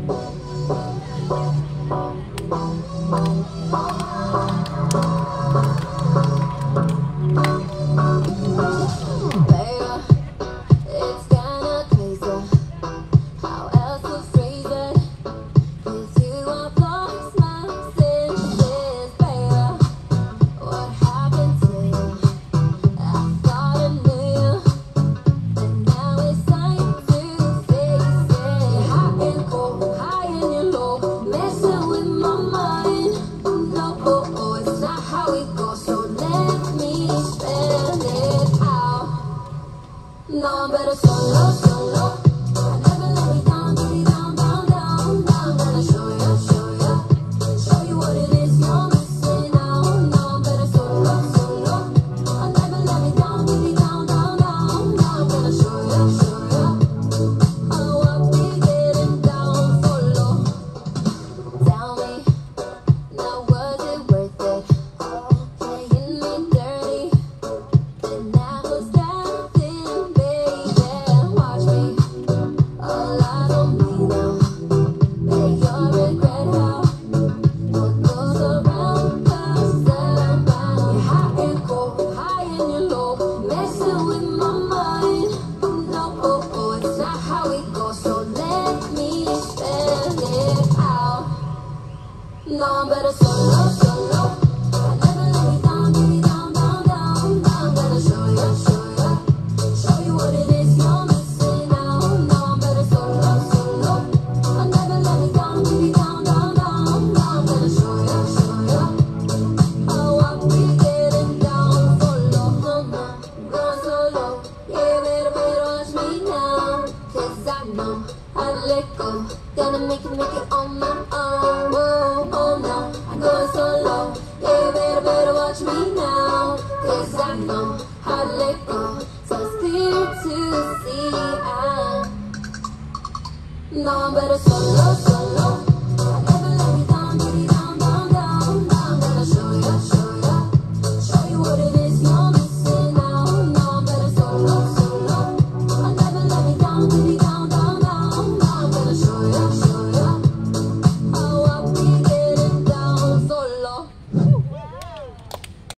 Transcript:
No, better solo, solo. I never let me down, give me down, down, down, down. I'm gonna show you what it is you're missing out. No, better solo, solo. I never let me down, give me down, down, down, down. I'm gonna show you how I be getting down for low. Tell me, now was it worth it? Playing me dirty, and I was dancing, baby. Watch me, all eyes on me now. Make your regret how what goes around comes around. You're hot and cold, high and you're low, messing with my mind. No, it's not how it goes, so let me spell it out. No, I'm better solo, solo. I never let me down, give me down, down, down, down. I'm gonna show you what it is you're missing out. No, I'm better solo, solo. I never let me down, give me down, down, down, down. I'm gonna show you how I be getting down for low. No, no, going solo. Yeah, better watch me now, 'cause I know how to let go. Gonna make it on my own. Whoa, oh no, I'm going solo. Yeah, better watch me now, 'cause I know how to let go. So it's clear to see I know I'm better solo.